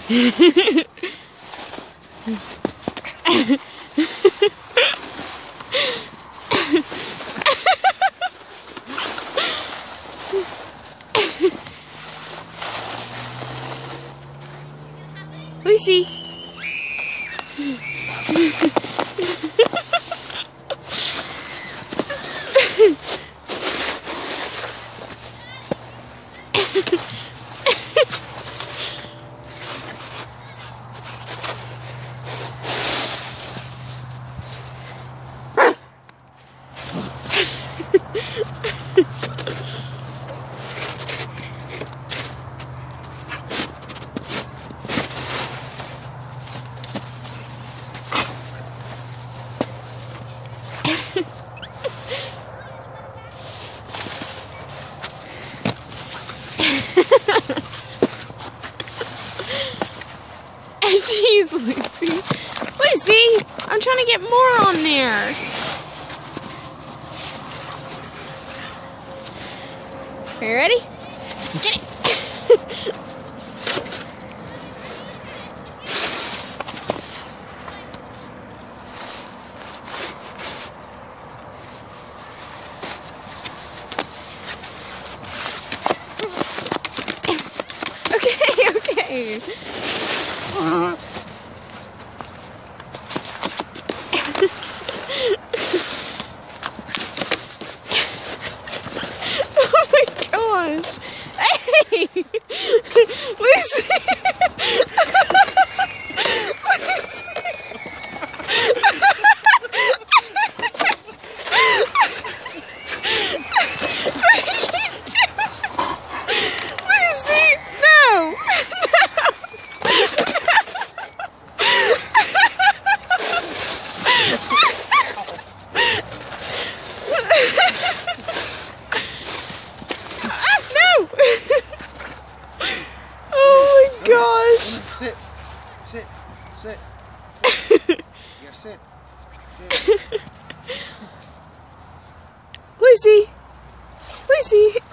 Lucy. Jeez, Lucy. Lucy, I'm trying to get more on there. Are you ready? Get it. Okay. Oh my gosh! Hey, Lucy! Oh my gosh! Sit. Yeah, sit. Lucy!